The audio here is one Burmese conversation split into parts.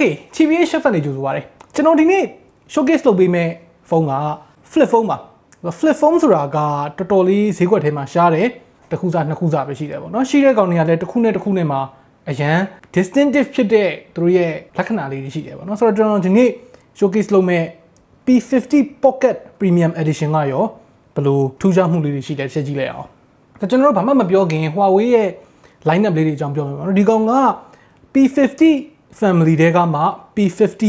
Okay TBH ဖက်နေကြိုဆိုပါရစေကျွန်တော်ဒီနေ့ showcase လုပ်ပေးမယ့်ဖုန်းက flip phone ပါ flip phone ဆိုတာကတော်တော်လေးဈေးကွက်ထဲမှာရှားတယ်တစ်ခုစားနှစ်ခုစားပဲရှိတယ်ပေါ့နော်ရှိတဲ့ကောင်တွေကလည်းတစ်ခုနဲ့တစ်ခုနဲ့မှာအရန် distinctive ဖြစ်တဲ့သူတို့ရဲ့လက္ခဏာလေးတွေရှိတယ်ပေါ့နော်ဆိုတော့ကျွန်တော်ဒီနေ့ showcase လုပ်မဲ့ P50 Pocket Premium Edition ကရောဘယ်လိုထူးခြားမှုလေးတွေရှိလဲချက်ကြည့်လိုက်အောင်ကျွန်တော်တို့ဘာမှမပြောခင် Huawei ရဲ့ line-up လေးတွေအကြောင်းပြောမယ်ပေါ့နော်ဒီကောင်က P50 family တွေကမှ P50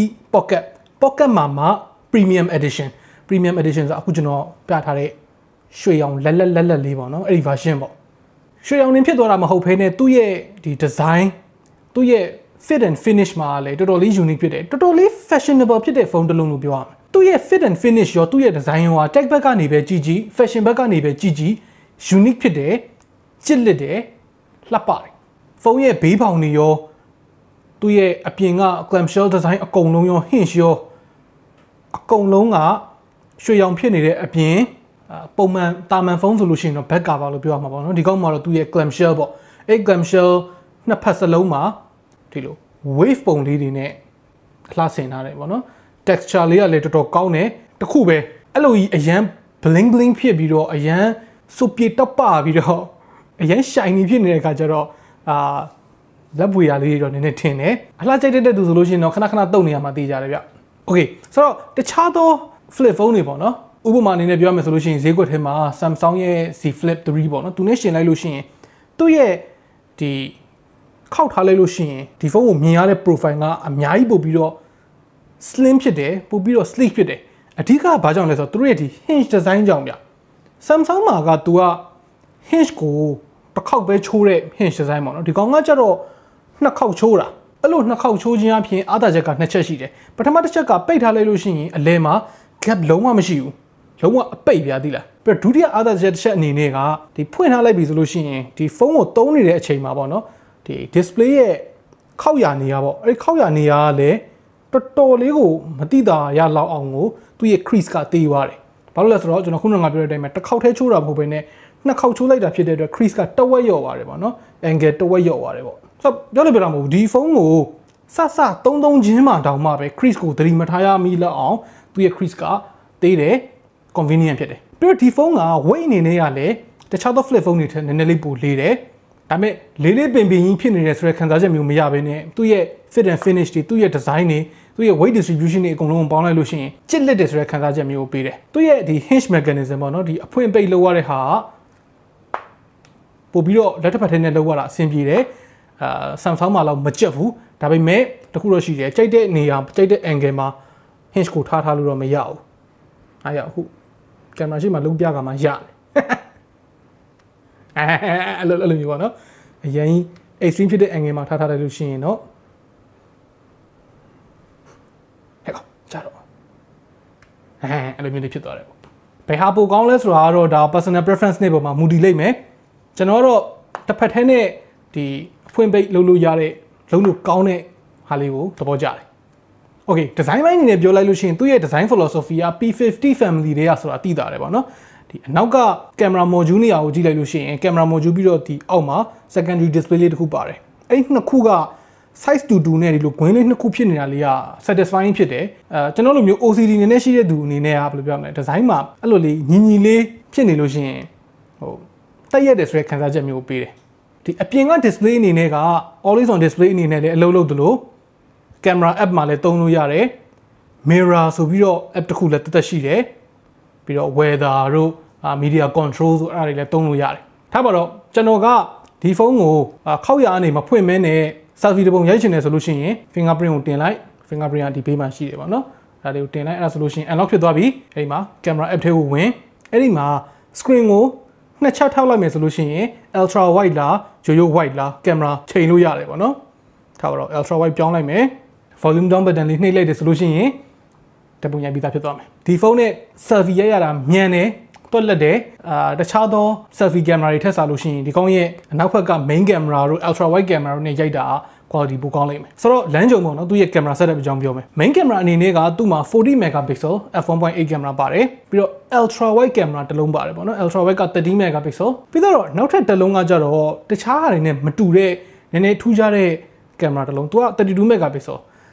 Pocket မှာမှ Premium Edition ဆိုအခုကျွန်တော်ပြထားတဲ့ရွှေရောင်လက်လေးပေါ့နော်အဲ့ဒီ version ပေါ့ရွှေရောင်နေဖြစ်သွားတာမဟုတ်ဘဲနဲ့သူ့ရဲ့ဒီ design သူ့ရဲ့ fit and finish မှာလည်းတော်တော်လေး unique ဖြစ်တယ်တော်တော်လေး fashionable ဖြစ်တဲ့ဖုန်းတစ်လုံးလို့ပြောရမယ်သူ့ရဲ့ fit and finish ရောသူ့ရဲ့ design ရော tech ဘက်ကနေပဲကြည့် fashion ဘက်ကနေပဲကြည့် unique ဖြစ်တယ်ချစ်လက်တယ်လှပတယ်ဖုန်းရဲ့ဘေးပေါင်တွေရောသူ့ရဲ့အပြင်က clamshell design အကုန်လုံးရော hinge ရောအကုန်လုံးကရွှေရောင်ဖြစ်နေတဲ့အပြင်ပုံမှန်တာမန်ဖုန်းဆိုလို့ရှိရင်တော့ back cover လို့ပြောရမှာပေါ့နော်ဒီကောင်မှာတော့သူ့ရဲ့ clamshell ပေါ့အဲ့ clamshell နှစ်ဖက်စလုံးမှာဒီလို wave ပုံလေးတွေနဲ့လှဆင်ထားတယ်ပေါ့နော် texture လေးကလည်းတော်တော်ကောင်းတယ်တခုပဲအဲ့လိုကြီးအရန် bling ဖြစ်ပြီးတော့အရန်စုပြေတက်ပပြီးတော့အရန် shiny ဖြစ်နေတဲ့အခါကျတော့လက်ပွေရလေးတွေတော့နည်းနည်းထင်တယ်အလှကြိုက်တဲ့သူဆိုလို့ရှိရင်တော့ခဏတုတ်နေရမှာသိကြတယ်ဗျ Okay ဆိုတော့တခြားသော flip phone တွေပေါ့နော်ဥပမာအနေနဲ့ပြောရမယ်ဆိုလို့ရှိရင်ဈေးကွက်ထဲမှာ Samsung ရဲ့ Z Flip 3ပေါ့နော်သူနဲ့ရှင်လိုက်လို့ရှိရင်သူ့ရဲ့ဒီခောက်ထားလိုက်လို့ရှိရင်ဒီဖုန်းကိုမြင်ရတဲ့ profile ကအများကြီးပို့ပြီးတော့ slim ဖြစ်တယ်ပို့ပြီးတော့ sleek ဖြစ်တယ်အဓိကဘာကြောင့်လဲဆိုတော့သူတို့ရဲ့ဒီ hinge design ကြောင့်ဗျ Samsung မှာကသူက hinge ကိုတစ်ခေါက်ပဲချိုးတဲ့ hinge design ပေါ့နော်ဒီကောင်ကကျတော့နှစ်ခေါက်ချိုးတာအဲ့လိုနှစ်ခေါက်ချိုးခြင်းအပြင်အားသာချက်ကနှစ်ချက်ရှိတယ်ပထမတစ်ချက်ကပိတ်ထားလိုက်လို့ရှိရင်အလဲမှာ gap လုံးဝမရှိဘူးလုံးဝအပိတ်ပြသိလားပြီးတော့ဒုတိယအားသာချက်တစ်ချက်အနေနဲ့ကဒီဖွင့်ထားလိုက်ပြီဆိုလို့ရှိရင်ဒီဖုန်းကိုသုံးနေတဲ့အချိန်မှာပေါ့နော်ဒီ display ရဲ့ခောက်ရနေရပေါ့အဲ့ဒီခောက်ရနေရကလည်းတော်တော်လေးကိုမတိတာရလောက်အောင်ကိုသူ့ရဲ့ crease ကတေးသွားတယ်ဘာလို့လဲဆိုတော့ကျွန်တော်ခုနကပြောတဲ့အတိုင်းပဲတစ်ခေါက်ထဲချိုးတာမဟုတ်ဘဲနဲ့နှစ်ခေါက်ချိုးလိုက်တာဖြစ်တဲ့အတွက် crease ကတဝက်လျော့သွားတယ်ပေါ့နော် angle တဝက်လျော့သွားတယ်ပေါ့ဆိုတော့ပြောလို့ပြောတာမဟုတ်ဘူးဒီဖုန်းကိုစသုံးချင်းမှတောင်မှပဲ crease ကိုသတိမထားရမိလောက်အောင်သူ့ရဲ့ crease ကတေးတယ် convenient ဖြစ်တယ်ပြီးတော့ဒီဖုန်းက weight အနေနဲ့ကလည်းတခြားသော flip phone တွေထက်နည်းနည်းလေးပိုလေးတယ်ဒါပေမဲ့လေးပင်ကြီးဖြစ်နေတဲ့ဆိုတဲ့ခံစားချက်မျိုးမရဘဲနဲ့သူ့ရဲ့ fit and finish တွေသူ့ရဲ့ design တွေသူ့ရဲ့ weight distribution တွေအကုန်လုံးပေါင်းလိုက်လို့ရှိရင်ကျစ်လက်တယ်ဆိုတဲ့ခံစားချက်မျိုးကိုပေးတယ်သူ့ရဲ့ဒီ hinge mechanism ပေါ့နော်ဒီအဖွင့်ပိတ်လောက်ရတဲ့ဟာပို့ပြီးတော့လက်ထပ်ဖက်ထဲနဲ့လောက်ရတာအဆင်ပြေတယ်Samsung မှာတော့မကြက်ဘူးဒါပေမဲ့တခုတော့ရှိတယ်ကြိုက်တဲ့နေရာကြိုက်တဲ့ angle မှာ hinge ကိုထားလို့တော့မရဘူးအားရအခုကင်မရာရှိမှလုံးပြကမှရတယ်အဲ့လိုမျိုးပေါ့နော်အရင် extreme ဖြစ်တဲ့ angle မှာထားတယ်လို့ရှိရင်တော့ဟဲ့ကောင်ကြတော့အဲ့လိုမျိုးလေးဖြစ်သွားတယ်ပေါ့ဘယ်ဟာပိုကောင်းလဲဆိုတာကတော့ဒါ personal preference နဲ့ပေါ်မှာမူတည်လိမ့်မယ်ကျွန်တော်တော့တစ်ဖက်ထဲနဲ့ဒီဖွင့်ပိတ်လုပ်လို့ရတဲ့လုံးလို့ကောင်းတဲ့ဟာလေးကိုသဘောကျတယ် Okay design ပိုင်းအနေနဲ့ပြောလိုက်လို့ရှိရင်သူ့ရဲ့ design philosophy က P50 family တွေကဆိုတာသိတာတယ်ပေါ့နော်ဒီအနောက်က camera module နေရာကိုကြည့်လိုက်လို့ရှိရင် camera module ပြီးတော့ဒီအောက်မှာ secondary display လေးတစ်ခုပါတယ်အဲ့ဒီနှစ်ခုက size တူနဲ့ဒီလို green လေးနှစ်ခုဖြစ်နေတာလေးက satisfying ဖြစ်တယ်ကျွန်တော်လိုမျိုး OCD နေနဲ့ရှိတဲ့သူအနေနဲ့ကဘယ်လိုပြောမလဲ design မှာအဲ့လိုလေးညီလေးဖြစ်နေလို့ရှိရင်ဟိုတက်ရက်တယ်ဆိုတဲ့ခံစားချက်မျိုးပေးတယ်ဒီအပြင်က display အနေနဲ့က always on display အနေနဲ့လည်းအလုပ်လုပ်သလို camera app မှာလည်းသုံးလို့ရတယ် mirror ဆိုပြီးတော့ app တစ်ခုလည်းတက်ရှိတယ်ပြီးတော့ weather တို့ media control ဆိုအဲ့ဒါတွေလည်းသုံးလို့ရတယ်ထားပါတော့ကျွန်တော်ကဒီဖုန်းကိုခောက်ရအနေမှာဖွင့်မဲနဲ့ selfie တစ်ပုံရိုက်ချင်တယ်ဆိုလို့ရှိရင် fingerprint ကိုတင်လိုက် fingerprint ကဒီဘေးမှာရှိတယ်ပေါ့နော်ဒါလေးကိုတင်လိုက်အဲ့ဒါဆိုလို့ရှိရင် unlock ဖြစ်သွားပြီအဲ့ဒီမှာ camera app ထဲကိုဝင်အဲ့ဒီမှာ screen ကိုနှစ်ချက်ထောက်လိုက်မယ်ဆိုလို့ရှိရင် ultra wide လားရိုးရိုး wide လား camera ချိန်လို့ရတယ်ပေါ့နော်ထားပါတော့ ultra wide ပြောင်းလိုက်မယ် volume down button လေးနှိပ်လိုက်တယ်ဆိုလို့ရှိရင်တပုံရိုက်ပြီးသားဖြစ်သွားမယ်ဒီဖုန်းနဲ့ selfie ရိုက်ရတာမြန်တယ်တွက်လက်တယ်တခြားသော selfie camera တွေထက်စားလို့ရှိရင်ဒီကောင်းရဲ့အနောက်ဘက်က main camera တို့ ultra wide camera တို့နဲ့ရိုက်တာ quality ပိုကောင်းလိမ့်မယ်ဆိုတော့လမ်းကြုံပေါ့နော်သူရဲ့ camera setup အကြောင်းပြောမယ် main camera အနေနဲ့ကသူ့မှာ40 megapixel f1.8 camera ပါတယ်ပြီးတော့ ultra wide camera တစ်လုံးပါတယ်ပေါ့နော် ultra wide က30 megapixel ပြီးတော့နောက်ထပ်တစ်လုံးကကြတော့တခြားဟာတွေနဲ့မတူတဲ့နည်းနည်းထူးခြားတဲ့ camera တစ်လုံးသူက32 megapixel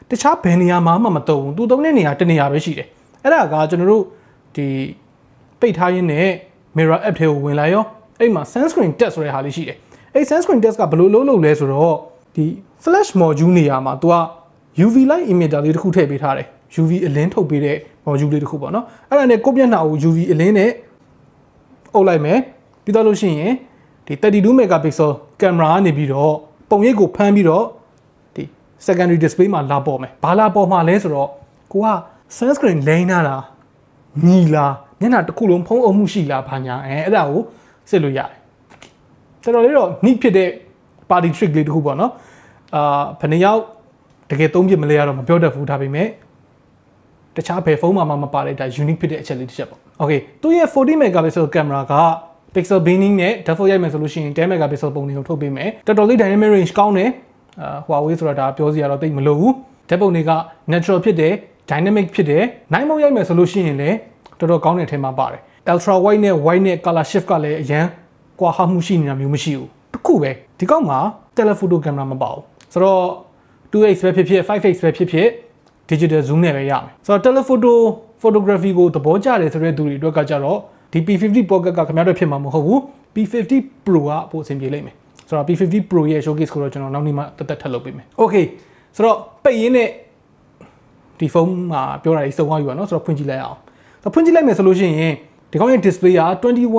တခြားဘယ်နေရာမှာမှမတုံးဘူးသူတုံးတဲ့နေရာတစ်နေရာပဲရှိတယ်အဲ့ဒါကကျွန်တော်တို့ဒီပိတ်ထားရင်းနဲ့ mirror app ထဲကိုဝင်လာရောအဲ့မှာ sunscreen test ဆိုတဲ့ဟာလေးရှိတယ်အဲ့ sunscreen test ကဘယ်လိုလုပ်လဲဆိုတော့ဒီ flash module နေရာမှာသူက UV light emitter လေးတစ်ခုထည့်ပေးထားတယ် UV အလင်းထုတ်ပေးတဲ့ module လေးတစ်ခုပေါ့နော်အဲ့ဒါနဲ့ကိုယ့်မျက်နှာကို UV အလင်းနဲ့အုပ်လိုက်မယ်ပြီးတော့လို့ရှိရင်ဒီ32 megapixel camera ကနေပြီးတော့ပုံရိပ်ကိုဖမ်းပြီးတော့ဒီ secondary display မှာလာပေါ်မယ်ဘာလာပေါ်မှာလဲဆိုတော့ကိုက sunscreen လိမ့်နာတာညီလားမျက်နှာတစ်ခုလုံးဖုံးအောင်မှုရှိလားဘာညာအဲ့ဒါကိုစစ်လို့ရတယ်တော်တော်လေးတော့ neat ဖြစ်တဲ့ party trick လေးတစ်ခုပေါ့နော်ဘယ်နှယောက်တကယ်သုံးပြမလဲရတော့မပြောတတ်ဘူးဒါပေမဲ့တခြားဘယ်ဖုန်းမှာမပါတဲ့ဒါ unique ဖြစ်တဲ့အချက်လေးတစ်ချက်ပေါ့ okay သူရဲ့40 megapixel camera က pixel binning နဲ့ depth ရိုက်မယ်ဆိုလို့ရှိရင်10 megapixel ပုံတွေကိုထုတ်ပေးမယ်တော်တော်လေး dynamic range ကောင်းတယ်Huawei ဆိုတာဒါပြောစရာတော့တိတ်မလိုဘူး depth ပုံတွေက natural ဖြစ်တယ် dynamic ဖြစ်တယ်နိုင်မုံရိုက်မယ်ဆိုလို့ရှိရင်လည်းတော်တော်ကောင်းတဲ့အထက်မှာပါတယ် ultra wide နဲ့ wide နဲ့ color shift ကလည်းအရန်ကွာဟမှုရှိနေတာမျိုးမရှိဘူးတခုပဲဒီကောက်မှာ telephoto camera မပါဘူးဆိုတော့ 2x ပဲဖြစ်ဖြစ် 5x ပဲဖြစ်ဖြစ် digital zoom နဲ့ပဲရမယ်ဆိုတော့ telephoto photography ကိုသဘောကျတယ်ဆိုတဲ့သူတွေအတွက်ကကြတော့ဒီ P50 Pocket ကခင်ဗျားတို့ဖြစ်မှာမဟုတ်ဘူး P50 Pro ကပိုအဆင်ပြေလိမ့်မယ်ဆိုတော့ P50 Pro ရဲ့ showcase ကိုတော့ကျွန်တော်နောက်နေ့မှတက်ထပ်လုပ်ပေးမယ် okay ဆိုတော့ပိတ်ရင်းနဲ့ဒီဖုန်းမှာပြောတာကြီးစုံသွားပြီပါเนาะဆိုတော့ဖွင့်ကြည့်လိုက်အောင်ဆိုတော့ဖွင့်ကြည့်လိုက်မယ်ဆိုလို့ရှိရင်ဒီကောင်းရဲ့ display က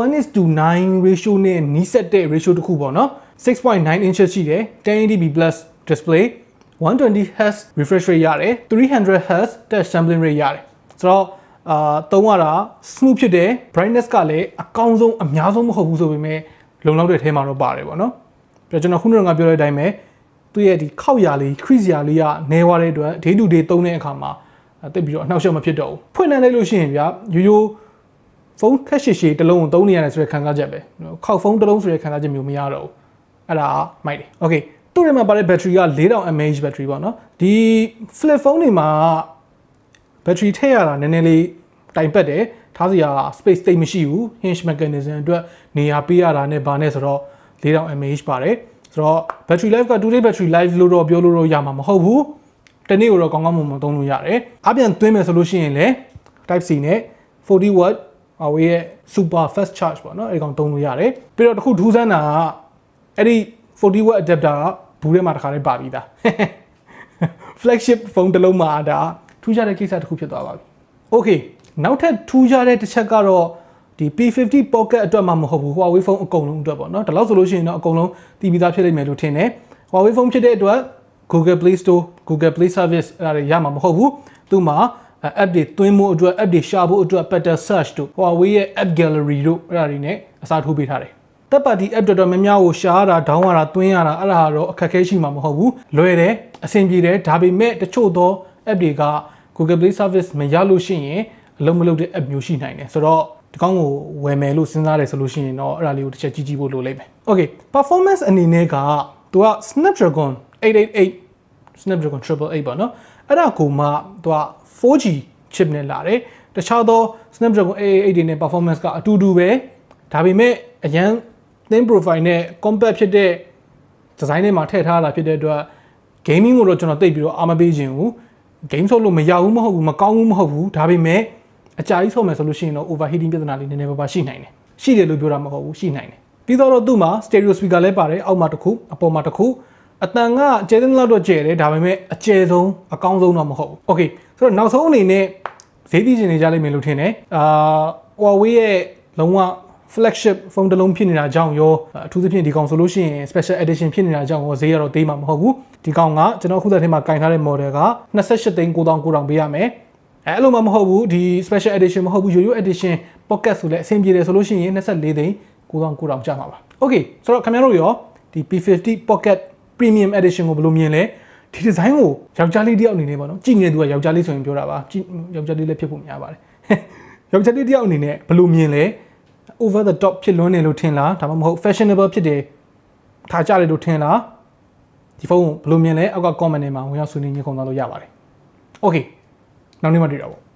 21:9 ratio နဲ့နီးစပ်တဲ့ ratio တစ်ခုပေါ့เนาะ 6.9 inches ရှိတယ် 1080p plus display 120Hz refresh rate ရတယ် 300Hz touch sampling rate ရတယ်ဆိုတော့သုံးရတာ smooth ဖြစ်တယ် brightness ကလည်းအကောင်းဆုံးအများဆုံးမဟုတ်ဘူးဆိုပေမဲ့လုံလောက်တဲ့အထဲမှာတော့ပါတယ်ပေါ့နော်ပြီးတော့ကျွန်တော်ခုနကပြောတဲ့အတိုင်းပဲသူ့ရဲ့ဒီခောက်ရာလေး crease ရာလေးကနေသွားတဲ့အတွက် day to day သုံးတဲ့အခါမှာတိတ်ပြီးတော့အနှောက်အယှက်မဖြစ်တော့ဘူးဖွင့်နှံလိုက်လို့ရှိရင်ဗျာရိုးရိုးဖုန်းခက်ရှည်ရှည်တစ်လုံးကိုသုံးနေရတယ်ဆိုတဲ့ခံစားချက်ပဲခောက်ဖုန်းတစ်လုံးဆိုတဲ့ခံစားချက်မျိုးမရတော့ဘူးအဲ့ဒါမိုက်တယ် okay သူ့ထဲမှာပါတဲ့ battery က 4000 mAh battery ပေါ့နော်ဒီ flip phone တွေမှာ battery ထည့်ရတာနည်းနည်းလေးတိုင်ပတ်တယ်ထားစရာ space တိတ်မရှိဘူး hinge mechanism အတွက်နေရာပေးရတာနဲ့ဗာနဲ့ဆိုတော့4000 mAh ပါတယ်ဆိုတော့ battery life က 2day battery life လို့တော့ပြောလို့တော့ရမှာမဟုတ်ဘူးတနေ့ကိုတော့ကောင်းကောင်းမွန်မွန်သုံးလို့ရတယ်အပြန်သွင်းမယ်ဆိုလို့ရှိရင်လည်း type C နဲ့ 40W Huawei ရဲ့ super fast charge ပေါ့နော်အဲ့ဒီကောင်သုံးလို့ရတယ်ပြီးတော့တစ်ခုထူးဆန်းတာကအဲ့ဒီ 40W adapter ကဘူးထဲမှာတစ်ခါလေးပါပြီးသား flagship phone တစ်လုံးမှာဒါထူးခြားတဲ့ကိစ္စတစ်ခုဖြစ်သွားပါပြီ okay နောက်ထပ်ထူးခြားတဲ့တစ်ချက်ကတော့ဒီ P50 Pocket အတွက်မှမဟုတ်ဘူး Huawei phone အကုန်လုံးအတွက်ပေါ့နော်ဒါလို့ဆိုလို့ရှိရင်တော့အကုန်လုံးတည်ပြီးသားဖြစ်လိမ့်မယ်လို့ထင်တယ် Huawei phone ဖြစ်တဲ့အတွက် Google Play Store Google Play Service အဲ့ဒါရမှာမဟုတ်ဘူးသူ့မှာ app တွေသွင်းဖို့အတွက် app တွေရှာဖို့အတွက် better search တို့ Huawei ရဲ့ app gallery တို့အဲ့ဒါတွေနဲ့အစားထိုးပေးထားတယ်တပ်ပါတီ app တော်များများကိုရှာရတာ down ရတာသွင်းရတာအဲ့ဒါတော့အခက်အခဲရှိမှာမဟုတ်ဘူးလွယ်တယ်အဆင်ပြေတယ်ဒါပေမဲ့တချို့သော app တွေက Google Play Service မရလို့ရှိရင်အလုံးမလုံးတဲ့ app မျိုးရှိနိုင်တယ်ဆိုတော့ဒီကောင်းကိုဝယ်မယ်လို့စဉ်းစားတယ်ဆိုလို့ရှိရင်တော့အဲ့ဒါလေးကိုတစ်ချက်ကြည့်ဖို့လိုလိမ့်မယ် okay performance အနေနဲ့ကသူက Snapdragon 888 Snapdragon 888ပေါ့နော်အဲ့ဒါကိုမှသူက 4G chip နဲ့လာတယ်တခြားသော Snapdragon 888တွေနဲ့ performance ကအတူတူပဲဒါပေမဲ့အရန် thin profile နဲ့ compact ဖြစ်တဲ့ design နဲ့မှာထည့်ထားတာဖြစ်တဲ့အတွက် gaming ကိုတော့ကျွန်တော်သိပ်ပြီးတော့အားမပေးခြင်းဘူး game ဆော့လို့မရဘူးမဟုတ်ဘူးမကောင်းဘူးမဟုတ်ဘူးဒါပေမဲ့အကြာကြီးဆော့မယ်ဆိုလို့ရှိရင်တော့ overheating ပြဿနာလေးနည်းနည်းပါးရှိနိုင်တယ်ရှိတယ်လို့ပြောတာမဟုတ်ဘူးရှိနိုင်တယ်ပြီးတော့သူ့မှာ stereo speaker လည်းပါတယ်အောက်မှာတစ်ခုအပေါ်မှာတစ်ခုအတန်ကကျဲတဲ့လောက်တော့ကျဲတယ်ဒါပေမဲ့အကျဲဆုံးအကောင်းဆုံးတော့မဟုတ်ဘူး okay ဆိုတော့နောက်ဆုံးအနေနဲ့ဈေးသီးကျင်နေကြလိမ့်မယ်လို့ထင်တယ်Huawei ရဲ့လုံးဝ flagship ဖုန်းတစ်လုံးဖြစ်နေတာကြောင့်ရောအထူးသဖြင့်ဒီကောင်ဆိုလို့ရှိရင် special edition ဖြစ်နေတာကြောင့်ရောဈေးရတော့သေးမှာမဟုတ်ဘူးဒီကောင်ကကျွန်တော်ခုသက်ထဲမှာကင်ထားတဲ့ model က28,900ပေးရမယ်အဲ့လိုမှမဟုတ်ဘူးဒီ special edition မဟုတ်ဘူးရိုးရိုး edition pocket ဆိုလဲအဆင်ပြေတယ်ဆိုလို့ရှိရင်24,900ကျမှာပါ okay ဆိုတော့ခင်ဗျားတို့ရောဒီ P50 pocket premium edition ကိုဘယ်လိုမြင်လဲဒီ design ကိုယောက်ျားလေးတယောက်အနေနဲ့ပေါ့နော်ကြည့်နေတဲ့သူကယောက်ျားလေးဆိုရင်ပြောတာပါယောက်ျားလေးလည်းဖြစ်ဖို့များပါတယ်ယောက်ျားလေးတယောက်အနေနဲ့ဘယ်လိုမြင်လဲ over the top ဖြစ်လွန်းနေလို့ထင်လားဒါမှမဟုတ် fashionable ဖြစ်တယ်ထားကြတယ်လို့ထင်လားဒီဖုန်းကိုဘယ်လိုမြင်လဲအောက်က comment ထဲမှာဝင်ရောက်ဆွေးနွေးညှိနှိုင်းသွားလို့ရပါတယ် okay နောက်နေ့မှတွေ့တော့ပေါ့